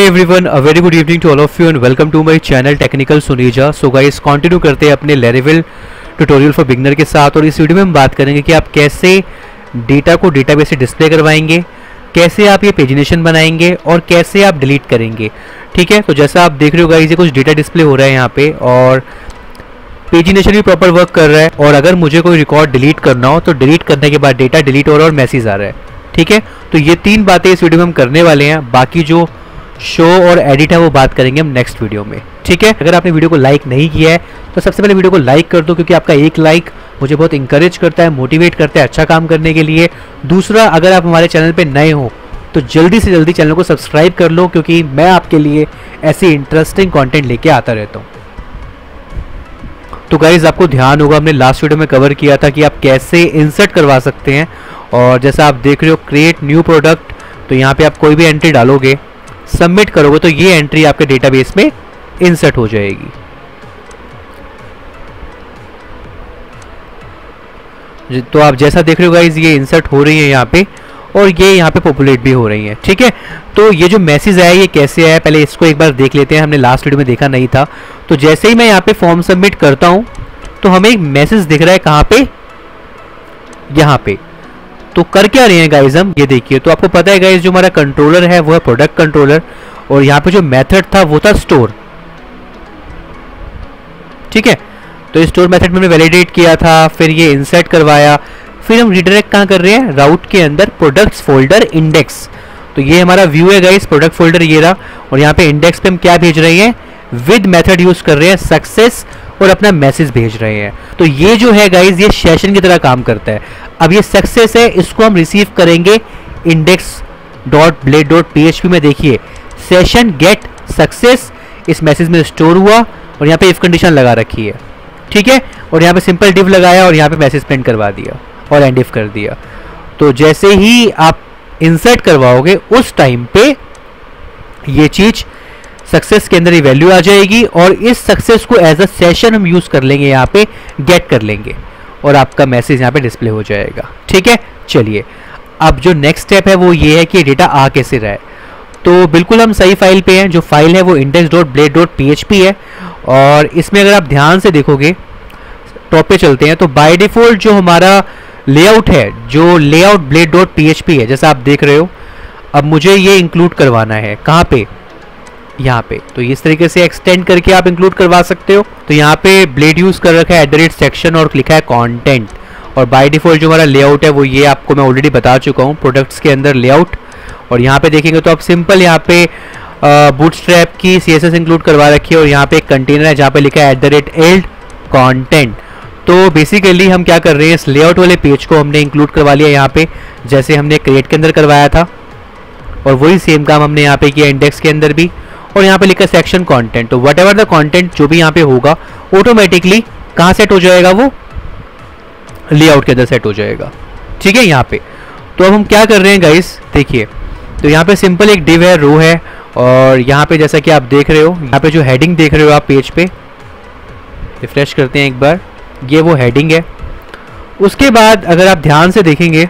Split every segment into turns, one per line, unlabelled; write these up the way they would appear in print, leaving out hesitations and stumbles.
Everyone, a very good evening to all of you and welcome to my channel technical Suneja. So guys, continue करते हैं अपने लेरेविल tutorial for beginner के साथ। और इस वीडियो में हम बात करेंगे कि आप कैसे डेटा को डेटाबेस से डिस्प्ले करवाएंगे, कैसे आप ये पेजिनेशन बनाएंगे और कैसे आप डिलीट करेंगे। ठीक है, तो जैसा आप देख रहे हो गाइस, ये कुछ डेटा डिस्प्ले हो रहा है यहाँ पे और पेजिनेशन भी प्रॉपर वर्क कर रहा है। और अगर मुझे कोई रिकॉर्ड डिलीट करना हो तो डिलीट करने के बाद डेटा डिलीट हो रहा है और मैसेज आ रहा है। ठीक है, तो ये तीन बातें इस वीडियो में हम करने वाले हैं। बाकी जो शो और एडिट है वो बात करेंगे हम नेक्स्ट वीडियो में। ठीक है, अगर आपने वीडियो को लाइक नहीं किया है तो सबसे पहले वीडियो को लाइक कर दो, क्योंकि आपका एक लाइक मुझे बहुत इंकरेज करता है, मोटिवेट करता है अच्छा काम करने के लिए। दूसरा, अगर आप हमारे चैनल पे नए हो तो जल्दी से जल्दी चैनल को सब्सक्राइब कर लो, क्योंकि मैं आपके लिए ऐसी इंटरेस्टिंग कंटेंट लेके आता रहता हूँ। तो गाइज, आपको ध्यान होगा हमने लास्ट वीडियो में कवर किया था कि आप कैसे इंसर्ट करवा सकते हैं। और जैसा आप देख रहे हो, क्रिएट न्यू प्रोडक्ट, तो यहाँ पे आप कोई भी एंट्री डालोगे, सबमिट करोगे तो ये एंट्री आपके डेटाबेस में इंसर्ट हो जाएगी। तो आप जैसा देख रहे हो गाइज, ये इंसर्ट हो रही है यहाँ पे और ये यहाँ पे पॉपुलेट भी हो रही है। ठीक है, तो ये जो मैसेज आया ये कैसे आया, पहले इसको एक बार देख लेते हैं। हमने लास्ट वीडियो में देखा नहीं था। तो जैसे ही मैं यहाँ पे फॉर्म सबमिट करता हूँ तो हमें एक मैसेज दिख रहा है, कहाँ पे, यहाँ पे। तो कर क्या रहे हैं गाइज हम, ये देखिए। तो आपको पता है गाइज, जो हमारा कंट्रोलर है वो है प्रोडक्ट कंट्रोलर, और यहाँ पे जो मेथड था वो था स्टोर। ठीक है, तो स्टोर मेथड में हमने वैलिडेट किया था, फिर ये इंसर्ट करवाया, फिर हम रिडायरेक्ट कहाँ कर रहे हैं, राउट के अंदर प्रोडक्ट्स फोल्डर इंडेक्स। तो ये हमारा व्यू है गाइस, प्रोडक्ट फोल्डर ये रहा, और यहाँ पे इंडेक्स पे हम क्या भेज रहे हैं, विद मेथड यूज कर रहे हैं, सक्सेस, और अपना मैसेज भेज रहे हैं। तो ये जो है गाइस, ये सेशन की तरह काम करता है। अब ये सक्सेस है, इसको हम रिसीव करेंगे index.blade.php में। देखिए, सेशन गेट सक्सेस इस मैसेज में स्टोर हुआ और यहाँ पे इफ कंडीशन लगा रखी है। ठीक है, और यहाँ पे सिंपल डिव लगाया और यहाँ पे मैसेज प्रिंट करवा दिया और एंड इफ कर दिया। तो जैसे ही आप इंसर्ट करवाओगे उस टाइम पे ये चीज सक्सेस के अंदर ही वैल्यू आ जाएगी, और इस सक्सेस को एज अ सेशन हम यूज कर लेंगे, यहाँ पे गेट कर लेंगे और आपका मैसेज यहाँ पे डिस्प्ले हो जाएगा। ठीक है, चलिए अब जो नेक्स्ट स्टेप है वो ये है कि डेटा आ कैसे रहा है। तो बिल्कुल हम सही फाइल पे हैं। जो फाइल है वो index.blade.php है, और इसमें अगर आप ध्यान से देखोगे, टॉप पे चलते हैं, तो बाय डिफॉल्ट जो हमारा लेआउट है, जो लेआउट blade.php है, जैसा आप देख रहे हो। अब मुझे ये इंक्लूड करवाना है, कहाँ पे, यहाँ पे। तो इस तरीके से एक्सटेंड करके आप इंक्लूड करवा सकते हो। तो यहाँ पे ब्लेड यूज कर रखा है @section और लिखा है कंटेंट, और बाय डिफॉल्ट जो हमारा लेआउट है वो ये आपको मैं ऑलरेडी बता चुका हूँ, प्रोडक्ट्स के अंदर लेआउट। और यहाँ पे देखेंगे तो आप सिंपल यहाँ पे बूटस्ट्रैप की CSS इंक्लूड करवा रखी है, और यहाँ पे एक कंटेनर है जहाँ पे लिखा है @eld कंटेंट। तो बेसिकली हम क्या कर रहे हैं, इस लेआउट वाले पेज को हमने इंक्लूड करवा लिया यहाँ पे, जैसे हमने क्रिएट के अंदर करवाया था, और वही सेम काम हमने यहाँ पे किया इंडेक्स के अंदर भी। और यहाँ पे लिखा सेक्शन कंटेंट, तो वट एवर द कंटेंट जो भी यहाँ पे होगा ऑटोमेटिकली कहाँ सेट हो जाएगा, वो लेआउट के अंदर सेट हो जाएगा। ठीक है, यहाँ पे। तो अब हम क्या कर रहे हैं गाइस, देखिए। तो यहाँ पे सिंपल एक डिव है, रो है, और यहाँ पे जैसा कि आप देख रहे हो, यहाँ पे जो हेडिंग देख रहे हो आप पेज पे, रिफ्रेश करते हैं एक बार, ये वो हेडिंग है। उसके बाद अगर आप ध्यान से देखेंगे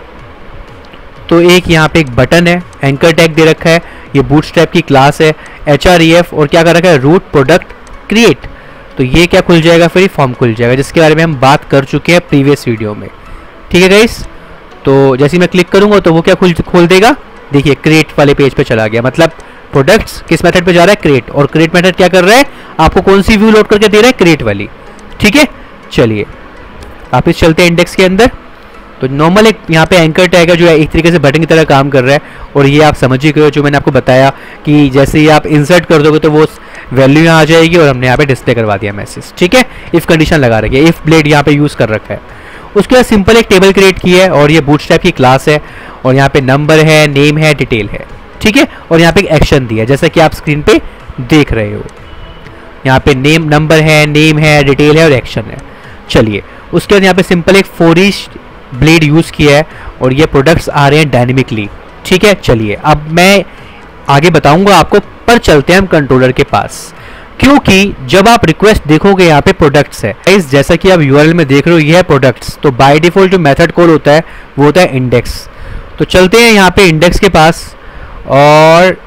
तो एक यहाँ पे एक बटन है, एंकर टैग दे रखा है, ये बूटस्ट्रैप की क्लास है, href, और क्या कर रखा है, रूट प्रोडक्ट क्रिएट। तो ये क्या खुल जाएगा, फिर फॉर्म खुल जाएगा, जिसके बारे में हम बात कर चुके हैं प्रीवियस वीडियो में। ठीक है गाइस, तो जैसे मैं क्लिक करूंगा तो वो क्या खोल देगा, देखिए क्रिएट वाले पेज पे चला गया। मतलब प्रोडक्ट्स किस मेथड पे जा रहा है, क्रिएट, और क्रिएट मेथड क्या कर रहा है, आपको कौन सी व्यू लोड करके दे रहा है, क्रिएट वाली। ठीक है, चलिए वापस चलते हैं इंडेक्स के अंदर। तो नॉर्मल एक यहाँ पे एंकर टैग है जो एक तरीके से बटन की तरह काम कर रहा है, और ये आप समझ ही गए हो जो मैंने आपको बताया कि जैसे ही आप इंसर्ट कर दोगे तो वो वैल्यू यहाँ आ जाएगी, और हमने यहाँ पे डिस्प्ले करवा दिया मैसेज। ठीक है, इफ कंडीशन लगा रखी है, इफ ब्लेड यहाँ पे यूज कर रखा है। उसके बाद सिंपल एक टेबल क्रिएट की है, और ये बूटस्ट्रैप की क्लास है, और यहाँ पे नंबर है, नेम है, डिटेल है। ठीक है, और यहाँ पे एक एक्शन दिया है, जैसा कि आप स्क्रीन पे देख रहे हो। यहाँ पे नेम, नंबर है, नेम है, डिटेल है और एक्शन है। चलिए, उसके बाद यहाँ पे सिंपल एक for each ब्लेड यूज किया है, और ये प्रोडक्ट्स आ रहे हैं डायनेमिकली। ठीक है, चलिए अब मैं आगे बताऊंगा आपको, पर चलते हैं हम कंट्रोलर के पास, क्योंकि जब आप रिक्वेस्ट देखोगे यहाँ पे प्रोडक्ट्स है। इस जैसा कि आप URL में देख रहे हो, ये है प्रोडक्ट्स। तो बाय डिफॉल्ट जो मेथड कॉल होता है वो होता है इंडेक्स। तो चलते हैं यहाँ पे इंडेक्स के पास, और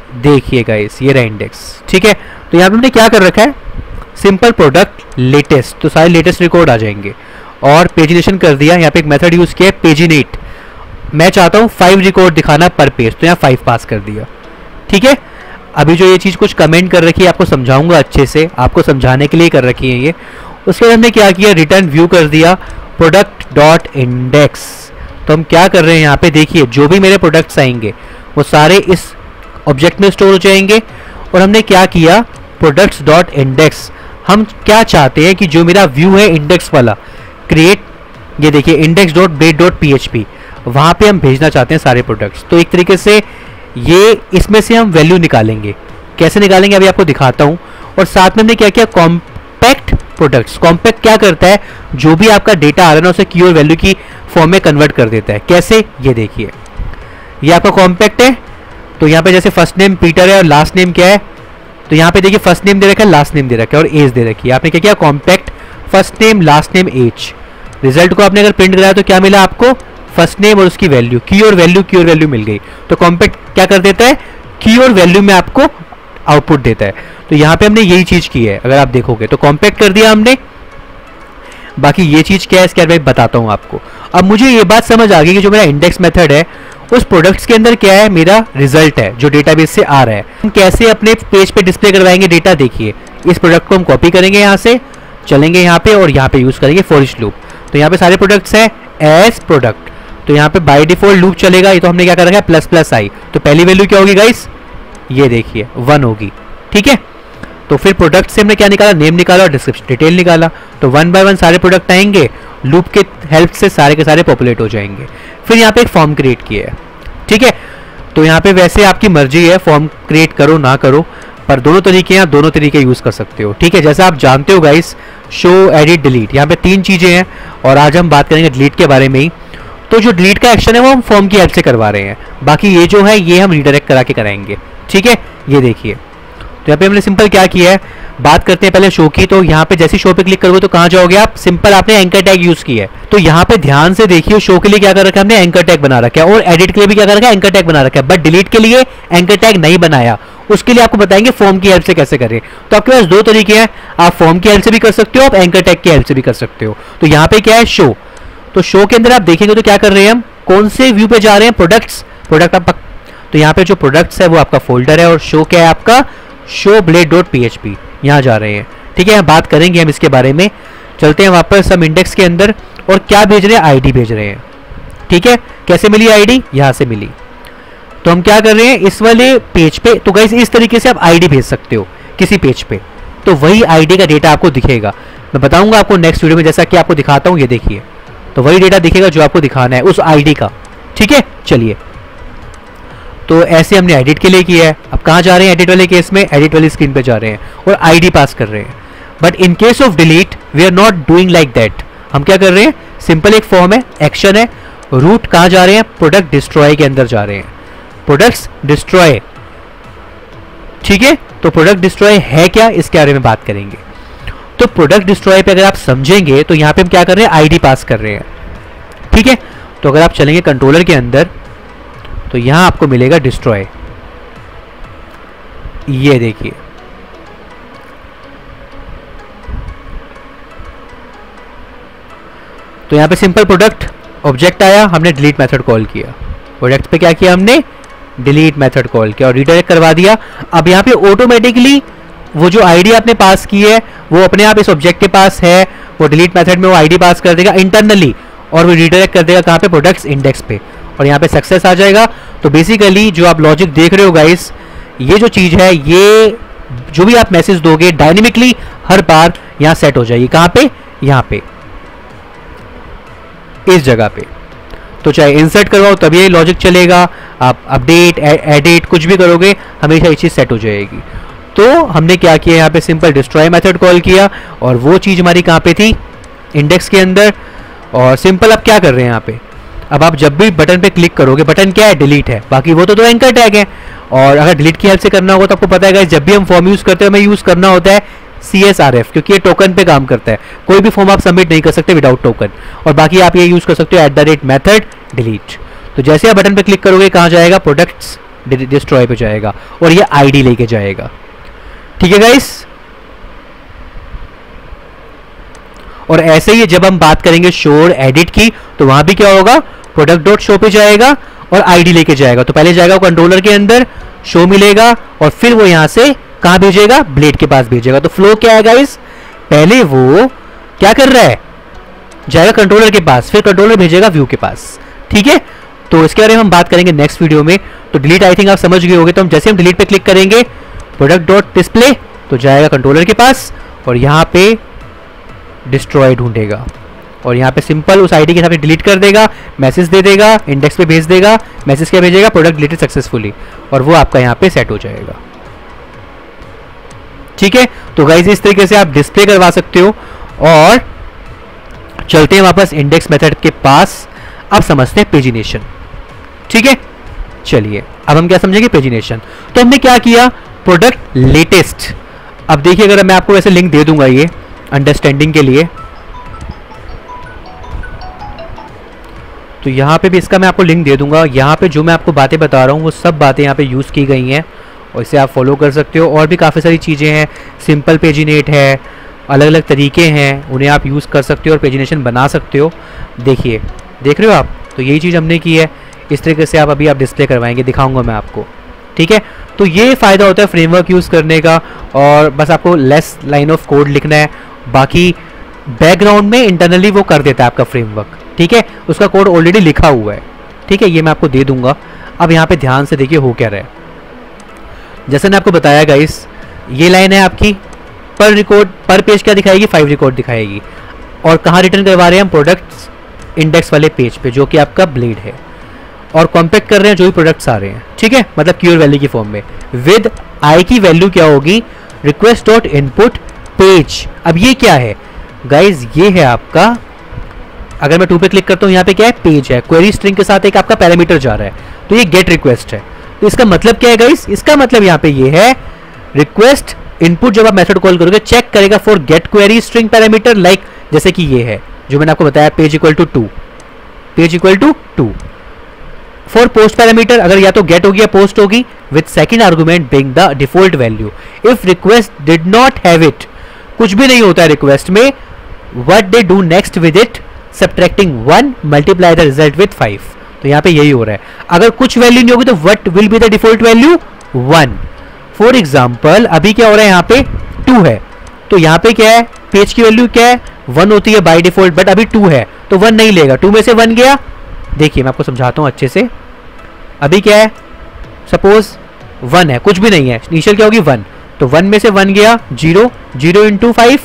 देखिए गाइस ये रहा इंडेक्स। ठीक है, तो यहाँ पे हमने क्या कर रखा है, सिंपल प्रोडक्ट लेटेस्ट, तो सारे लेटेस्ट रिकॉर्ड आ जाएंगे। और पेजिनेशन कर दिया, यहाँ पे एक मेथड यूज किया पेजिनेट, मैं चाहता हूँ 5 रिकॉर्ड दिखाना पर पेज, तो यहाँ 5 पास कर दिया। ठीक है, अभी जो ये चीज़ कुछ कमेंट कर रखी है आपको समझाऊंगा अच्छे से, आपको समझाने के लिए कर रखी है ये। उसके बाद हमने क्या किया, रिटर्न व्यू कर दिया प्रोडक्ट डॉट इंडेक्स। तो हम क्या कर रहे हैं यहाँ पे देखिए, जो भी मेरे प्रोडक्ट्स आएंगे वो सारे इस ऑब्जेक्ट में स्टोर हो जाएंगे। और हमने क्या किया, प्रोडक्ट्स डॉट इंडेक्स, हम क्या चाहते हैं कि जो मेरा व्यू है इंडेक्स वाला क्रिएट, ये देखिए index dot blade dot PHP, वहाँ पे हम भेजना चाहते हैं सारे प्रोडक्ट्स। तो एक तरीके से ये इसमें से हम वैल्यू निकालेंगे, कैसे निकालेंगे अभी आपको दिखाता हूँ। और साथ में हमने क्या किया, कॉम्पैक्ट प्रोडक्ट्स। कॉम्पैक्ट क्या करता है, जो भी आपका डेटा आ रहा है ना उसे की और वैल्यू की फॉर्म में कन्वर्ट कर देता है। कैसे, ये देखिए ये आपका कॉम्पैक्ट है। तो यहाँ पे जैसे फर्स्ट नेम पीटर है और लास्ट नेम क्या है, तो यहाँ पे देखिए फर्स्ट नेम दे रखा है, लास्ट नेम दे रखा है और एज दे रखी है। आपने क्या किया, compact first name last name as. Result को आपने अगर प्रिंट कराया तो क्या मिला आपको, फर्स्ट नेम और उसकी वैल्यू, की और वैल्यू मिल गई। तो कॉम्पैक्ट क्या कर देता है, की और वैल्यू में आपको आउटपुट देता है। तो यहाँ पे हमने यही चीज की है, अगर आप देखोगे तो कॉम्पैक्ट कर दिया हमने। बाकी ये चीज क्या है इसके बारे में बताता हूँ आपको। अब मुझे ये बात समझ आ गई कि जो मेरा इंडेक्स मेथड है उस प्रोडक्ट्स के अंदर क्या है, मेरा रिजल्ट है जो डेटाबेस से आ रहा है। हम कैसे अपने पेज पे डिस्प्ले करवाएंगे डेटा, देखिए इस प्रोडक्ट को हम कॉपी करेंगे, यहाँ से चलेंगे यहाँ पे और यहाँ पे यूज करेंगे फॉर ईच लूप। तो यहाँ पे सारे प्रोडक्ट्स हैं एज प्रोडक्ट, तो यहाँ पे बाय डिफॉल्ट लूप चलेगा। ये तो हमने क्या कर रखा है ++i, तो पहली वैल्यू क्या होगी गाइस, ये देखिए 1 होगी। ठीक है, तो फिर प्रोडक्ट से हमने क्या निकाला, नेम निकाला और डिस्क्रिप्शन डिटेल निकाला। तो 1 बाय 1 सारे प्रोडक्ट आएंगे, लूप के हेल्प से सारे के सारे पॉपुलेट हो जाएंगे। फिर यहाँ पे एक फॉर्म क्रिएट किया है। ठीक है, तो यहाँ पे वैसे आपकी मर्जी है फॉर्म क्रिएट करो ना करो, पर दोनों तरीके हैं, दोनों तरीके यूज कर सकते हो। ठीक है, जैसा आप जानते हो गाइस, शो एडिट डिलीट, यहाँ पे 3 चीजें हैं और आज हम बात करेंगे डिलीट के बारे में ही। तो जो डिलीट का एक्शन है वो हम फॉर्म की हेल्प से करवा रहे हैं, बाकी ये जो है ये हम रीडायरेक्ट करा के कराएंगे। ठीक है, ये देखिए, तो यहाँ पे हमने सिंपल क्या किया है, बात करते हैं पहले शो की। तो यहाँ पे जैसे शो पे क्लिक करोगे तो कहाँ जाओगे आप, सिंपल आपने एंकर टैग यूज किया है। तो यहाँ पे ध्यान से देखिए, शो के लिए क्या कर रखा है हमने, एंकर टैग बना रखा है, और एडिट के लिए भी क्या कर रखा है, एंकर टैग बना रखा है। बट डिलीट के लिए एंकर टैग नहीं बनाया, उसके लिए आपको बताएंगे फॉर्म की हेल्प से कैसे करें। तो आपके पास 2 तरीके हैं, आप फॉर्म की हेल्प से भी कर सकते हो, आप एंकर टैग की हेल्प से भी कर सकते हो। तो यहाँ पे क्या है, शो। तो शो के अंदर आप देखेंगे तो क्या कर रहे हैं हम, कौन से व्यू पे जा रहे हैं, प्रोडक्ट्स, प्रोडक्ट आप, तो यहाँ पे जो प्रोडक्ट्स है वो आपका फोल्डर है और शो क्या है आपका, शो ब्लेड डॉट PHP, यहाँ जा रहे हैं। ठीक है, बात करेंगे हम इसके बारे में। चलते हैं वापस हम इंडेक्स के अंदर और क्या भेज रहे हैं, आईडी भेज रहे हैं। ठीक है, कैसे मिली आईडी, यहाँ से मिली। तो हम क्या कर रहे हैं, इस वाले पेज पे, तो गाइस इस तरीके से आप आईडी भेज सकते हो किसी पेज पे, तो वही आईडी का डेटा आपको दिखेगा। मैं बताऊंगा आपको नेक्स्ट वीडियो में, जैसा कि आपको दिखाता हूँ, ये देखिए, तो वही डेटा दिखेगा जो आपको दिखाना है उस आईडी का। ठीक है, चलिए, तो ऐसे हमने एडिट के लिए किया है। अब कहाँ जा रहे हैं, एडिट वाले केस में एडिट वाली स्क्रीन पे जा रहे हैं और आईडी पास कर रहे हैं। But in case of delete we are not doing like that. हम क्या कर रहे हैं, सिंपल एक फॉर्म है, एक्शन है, रूट कहाँ जा रहे हैं, प्रोडक्ट डिस्ट्रॉय के अंदर जा रहे हैं, प्रोडक्ट्स डिस्ट्रॉय। ठीक है, तो प्रोडक्ट डिस्ट्रॉय है क्या, इसके बारे में बात करेंगे। तो प्रोडक्ट डिस्ट्रॉय पे अगर आप समझेंगे तो यहाँ पे हम क्या कर रहे हैं, आईडी पास कर रहे हैं। ठीक है, तो अगर आप चलेंगे कंट्रोलर के अंदर तो यहां आपको मिलेगा डिस्ट्रॉय, ये देखिए, तो यहां पे सिंपल प्रोडक्ट ऑब्जेक्ट आया, हमने डिलीट मेथड कॉल किया, प्रोडक्ट पे क्या किया हमने, डिलीट मेथड कॉल किया और रीडायरेक्ट करवा दिया। अब यहाँ पे ऑटोमेटिकली वो जो आईडी आपने पास की है वो अपने आप इस ऑब्जेक्ट के पास है, वो डिलीट मेथड में वो आईडी पास कर देगा इंटरनली और वो रीडायरेक्ट कर देगा कहाँ पे, प्रोडक्ट्स इंडेक्स पे, और यहाँ पे सक्सेस आ जाएगा। तो बेसिकली जो आप लॉजिक देख रहे हो गाइस, ये जो चीज है, ये जो भी आप मैसेज दोगे डायनेमिकली हर बार यहाँ सेट हो जाएगी। कहाँ पे, यहाँ पे इस जगह पे। तो चाहे इंसर्ट करवाओ तभी ये लॉजिक चलेगा, आप अपडेट एडिट कुछ भी करोगे हमेशा ये चीज सेट हो जाएगी। तो हमने क्या किया, यहाँ पे सिंपल डिस्ट्रॉय मेथड कॉल किया और वो चीज हमारी कहाँ पे थी, इंडेक्स के अंदर। और सिंपल अब क्या कर रहे हैं यहाँ पे, अब आप जब भी बटन पे क्लिक करोगे, बटन क्या है, डिलीट है, बाकी वो तो एंकर टैग है। और अगर डिलीट की हेल्प से करना होगा तो आपको पता है जब भी हम फॉर्म यूज करते हैं हमें यूज करना होता है CSRF, क्योंकि ये टोकन पे काम करता है, कोई भी फॉर्म आप सबमिट नहीं कर सकते विदाउट टोकन। और बाकी आप ये यूज कर सकते हो @मेथड डिलीट। तो जैसे आप बटन पे क्लिक करोगे कहाँ जाएगा, प्रोडक्ट्स डिस्ट्रॉय पे जाएगा और ये आईडी लेके जाएगा। ठीक है गाइस, और ऐसे ही जब हम बात करेंगे शो और एडिट की, तो वहां भी क्या होगा, प्रोडक्ट डॉट शो पे जाएगा और आईडी लेके जाएगा। तो पहले जाएगा कंट्रोलर के अंदर, शो मिलेगा और फिर वो यहां से कहां भेजेगा, ब्लेड के पास भेजेगा। तो फ्लो क्या है गाइस, पहले वो क्या कर रहा है, जाएगा कंट्रोलर के पास, फिर कंट्रोलर भेजेगा व्यू के पास। ठीक है, तो इसके बारे में हम बात करेंगे नेक्स्ट वीडियो में। तो डिलीट आई थिंक आप समझ गए होंगे। तो हम जैसे हम डिलीट पे क्लिक करेंगे, प्रोडक्ट डॉट डिस्प्ले तो जाएगा कंट्रोलर के पास और यहाँ पे डिस्ट्रॉय ढूंढेगा और यहाँ पे सिंपल उस आईडी के हिसाब से डिलीट कर देगा, मैसेज दे देगा, इंडेक्स पे भेज देगा, मैसेज क्या भेजेगा, प्रोडक्ट डिलीटेड सक्सेसफुली, और वो आपका यहाँ पे सेट हो जाएगा। ठीक है, तो गाइस इस तरीके से आप डिस्प्ले करवा सकते हो। और चलते हैं वापस इंडेक्स मेथड के पास, अब समझते हैं पेजिनेशन। ठीक है, चलिए अब हम क्या समझेंगे, पेजिनेशन। तो हमने क्या किया, प्रोडक्ट लेटेस्ट। अब देखिए, अगर मैं आपको वैसे लिंक दे दूंगा ये अंडरस्टैंडिंग के लिए, तो यहाँ पे भी इसका मैं आपको लिंक दे दूंगा। यहाँ पे जो मैं आपको बातें बता रहा हूँ वो सब बातें यहाँ पे यूज़ की गई हैं और इसे आप फॉलो कर सकते हो। और भी काफ़ी सारी चीज़ें हैं, सिंपल पेजिनेट है, अलग अलग तरीके हैं, उन्हें आप यूज़ कर सकते हो और पेजिनेशन बना सकते हो। देखिए, देख रहे हो आप, तो यही चीज़ हमने की है। इस तरीके से आप अभी आप डिस्प्ले करवाएंगे, दिखाऊंगा मैं आपको। ठीक है, तो ये फ़ायदा होता है फ्रेमवर्क यूज़ करने का, और बस आपको लेस लाइन ऑफ कोड लिखना है, बाकी बैकग्राउंड में इंटरनली वो कर देता है आपका फ्रेमवर्क। ठीक है, उसका कोड ऑलरेडी लिखा हुआ है। ठीक है, ये मैं आपको दे दूंगा। अब यहाँ पे ध्यान से देखिए हो क्या रहा है। जैसे मैंने आपको बताया गाइस, ये लाइन है आपकी, पर रिकॉर्ड पर पेज क्या दिखाएगी, 5 रिकॉर्ड दिखाएगी। और कहाँ रिटर्न करवा रहे हैं हम, प्रोडक्ट्स इंडेक्स वाले पेज पे, जो कि आपका ब्लेड है, और कॉम्पैक्ट कर रहे हैं जो भी प्रोडक्ट्स आ रहे हैं। ठीक है, मतलब कीवर्ड वैल्यू की फॉर्म में। विद आई की वैल्यू क्या होगी, रिक्वेस्ट डॉट इनपुट पेज। अब ये क्या है गाइज, ये है आपका, अगर मैं 2 पे क्लिक करता हूँ, यहाँ पे क्या है, पेज है, क्वेरी स्ट्रिंग के साथ एक आपका पैरामीटर जा रहा है, तो ये गेट रिक्वेस्ट है। तो इसका मतलब क्या है गाइज, इसका मतलब यहाँ पे ये है रिक्वेस्ट इनपुट, जब आप मेथड कॉल करोगे चेक करेगा for get query string parameter, like जैसे कि ये है जो मैंने आपको बताया, page equal to 2, page equal to 2। For post parameter, अगर या तो गेट होगी या पोस्ट होगी, with second argument being the default value. If request did not have it, कुछ भी नहीं होता है रिक्वेस्ट में, what they do next with it, subtracting 1 multiply the result with 5। तो यहाँ पे यही हो रहा है, अगर कुछ वैल्यू नहीं होगी तो what will be the default value, 1। For example अभी क्या हो रहा है, यहाँ पे 2 है, तो यहाँ पे क्या है, पेज की वैल्यू क्या है, 1 होती है बाय डिफॉल्ट, बट अभी 2 है तो 1 नहीं लेगा, 2 में से 1 गया। देखिए मैं आपको समझाता हूँ अच्छे से। अभी क्या है, सपोज 1 है, कुछ भी नहीं है, इनिशियल क्या होगी 1, तो 1 में से 1 गया 0, 0 इंटू 5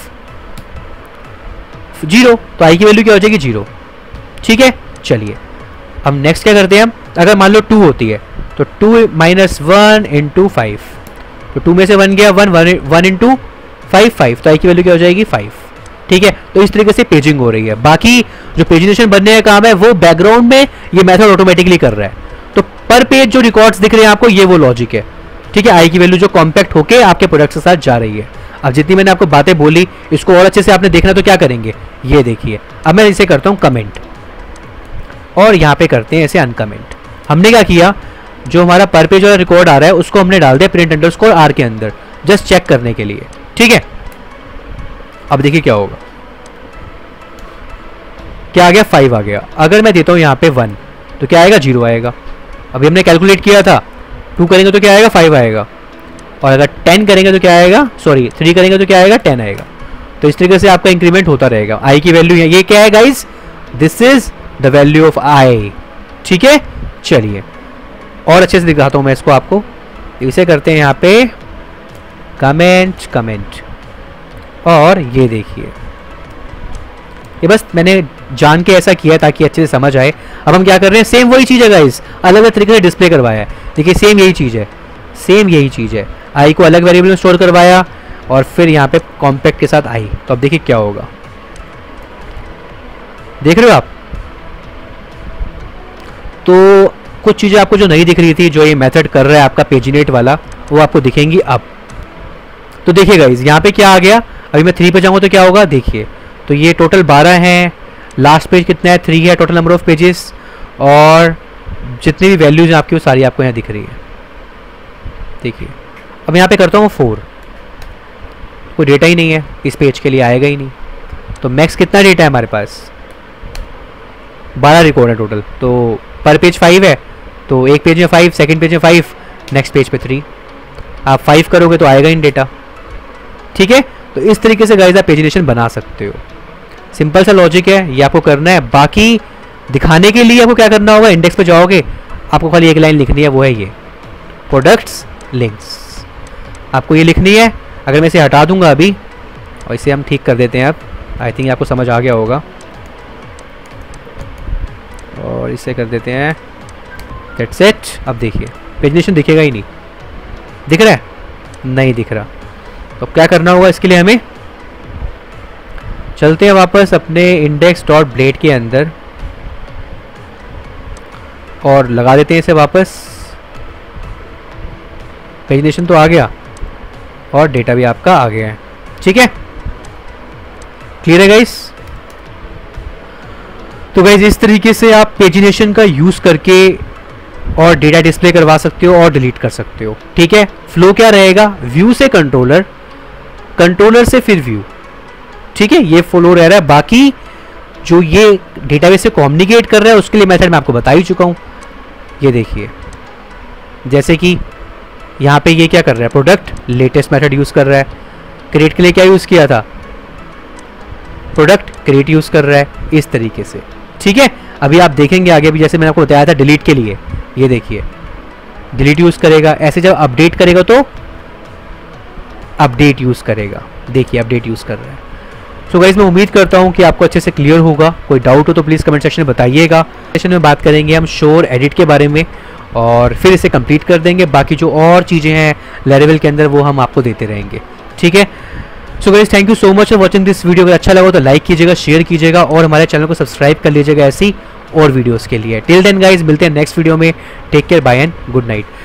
0, तो आई की वैल्यू क्या हो जाएगी 0। ठीक है, चलिए हम नेक्स्ट क्या करते हैं, हम अगर मान लो 2 होती है तो 2 माइनस 1 इंटू 5, तो 2 में से 1 गया 1 इंटू 5 5, तो आई की वैल्यू क्या हो जाएगी 5। ठीक है, तो इस तरीके से पेजिंग हो रही है। बाकी जो पेजिनेशन बनने का काम है वो बैकग्राउंड में ये मेथड ऑटोमेटिकली कर रहा है। तो पर पेज जो रिकॉर्ड्स दिख रहे हैं आपको, ये वो लॉजिक है। ठीक है, आई की वैल्यू जो कॉम्पैक्ट होके आपके प्रोडक्ट के साथ जा रही है। अब जितनी मैंने आपको बातें बोली, इसको और अच्छे से आपने देखना, तो क्या करेंगे, ये देखिए। अब मैं इसे करता हूँ कमेंट और यहाँ पे करते हैं इसे अनकमेंट। हमने क्या किया, जो हमारा पर पेज वाला रिकॉर्ड आ रहा है उसको हमने डाल दिया प्रिंट अंडरस्कोर आर के अंदर, जस्ट चेक करने के लिए। ठीक है, अब देखिए क्या होगा, क्या आ गया, 5 आ गया। अगर मैं देता हूँ यहाँ पे 1, तो क्या आएगा, 0 आएगा। अभी हमने कैलकुलेट किया था, 2 करेंगे तो क्या आएगा, 5 आएगा, और अगर 10 करेंगे तो क्या आएगा, सॉरी 3 करेंगे तो क्या आएगा, 10 आएगा। तो इस तरीके से आपका इंक्रीमेंट होता रहेगा। आई की वैल्यू है, ये क्या है guys, this is the value of I. ठीक है, चलिए और अच्छे से दिखाता हूँ मैं इसको आपको। इसे करते हैं यहाँ पे कमेंट कमेंट, और ये देखिए, ये बस मैंने जान के ऐसा किया ताकि अच्छे से समझ आए। अब हम क्या कर रहे हैं, सेम वही चीज़ है गाइस, अलग अलग तरीके से डिस्प्ले करवाया है। देखिए सेम यही चीज़ है, सेम यही चीज़ है। आई को अलग वेरिएबल में स्टोर करवाया और फिर यहाँ पे कॉम्पैक्ट के साथ आई। तो अब देखिए क्या होगा, देख रहे हो आप। तो कुछ चीज़ें आपको जो नहीं दिख रही थी, जो ये मेथड कर रहा है आपका पेजिनेट वाला, वो आपको दिखेंगी अब। तो देखिए गाइस, यहाँ पे क्या आ गया, अभी मैं 3 पे जाऊँगा तो क्या होगा, देखिए। तो ये टोटल 12 हैं, लास्ट पेज कितना है, 3 है टोटल नंबर ऑफ पेजेस, और जितनी भी वैल्यूज हैं आपकी वो सारी आपको यहाँ दिख रही है। देखिए अब यहाँ पे करता हूँ 4, कोई डेटा ही नहीं है, इस पेज के लिए आएगा ही नहीं। तो मैक्स कितना डेटा है हमारे पास, 12 रिकॉर्ड है टोटल। तो पर पेज 5 है, तो एक पेज में 5, सेकंड पेज में 5, नेक्स्ट पेज पे 3। आप 5 करोगे तो आएगा इन डेटा। ठीक है, तो इस तरीके से गाइस आप पेजिनेशन बना सकते हो। सिंपल सा लॉजिक है, ये आपको करना है। बाकी दिखाने के लिए आपको क्या करना होगा, इंडेक्स पे जाओगे, आपको खाली एक लाइन लिखनी है, वो है ये प्रोडक्ट्स लिंक्स, आपको ये लिखनी है। अगर मैं इसे हटा दूंगा अभी और इसे हम ठीक कर देते हैं, अब आई थिंक आपको समझ आ गया होगा, और इसे कर देते हैं दैट्स इट। अब देखिए पेजिनेशन दिखेगा ही नहीं, दिख रहा है, नहीं दिख रहा। तो क्या करना होगा इसके लिए, हमें चलते हैं वापस अपने इंडेक्स डॉट ब्लेड के अंदर और लगा देते हैं इसे वापस। पेजिनेशन तो आ गया और डेटा भी आपका आ गया है। ठीक है, क्लियर है गाइस। तो गाइस इस तरीके से आप पेजिनेशन का यूज करके और डेटा डिस्प्ले करवा सकते हो और डिलीट कर सकते हो। ठीक है, फ्लो क्या रहेगा, व्यू से कंट्रोलर, कंट्रोलर से फिर व्यू। ठीक है, ये फ्लो रह रहा है। बाकी जो ये डेटाबेस से कम्युनिकेट कर रहा है उसके लिए मेथड मैं आपको बता ही चुका हूं। ये देखिए, जैसे कि यहाँ पे ये क्या कर रहा है, प्रोडक्ट लेटेस्ट मेथड यूज कर रहा है। क्रिएट के लिए क्या यूज किया था, प्रोडक्ट क्रिएट यूज कर रहा है, इस तरीके से। ठीक है, अभी आप देखेंगे आगे भी, जैसे मैंने आपको बताया था डिलीट के लिए, ये देखिए डिलीट यूज करेगा। ऐसे जब अपडेट करेगा तो अपडेट यूज करेगा, देखिए अपडेट यूज कर रहा है। सो गाइस मैं उम्मीद करता हूँ कि आपको अच्छे से क्लियर होगा। कोई डाउट हो तो प्लीज़ कमेंट सेक्शन में बताइएगा। सेशन में बात करेंगे हम शोर एडिट के बारे में और फिर इसे कंप्लीट कर देंगे। बाकी जो और चीज़ें हैं लैरावेल के अंदर वो हम आपको देते रहेंगे। ठीक है, so guys thank you so much for watching this video. अगर अच्छा लगा तो लाइक कीजिएगा, शेयर कीजिएगा और हमारे चैनल को सब्सक्राइब कर लीजिएगा ऐसी और वीडियोज़ के लिए। टिल देन गाइज मिलते हैं नेक्स्ट वीडियो में। Take care, bye and good night.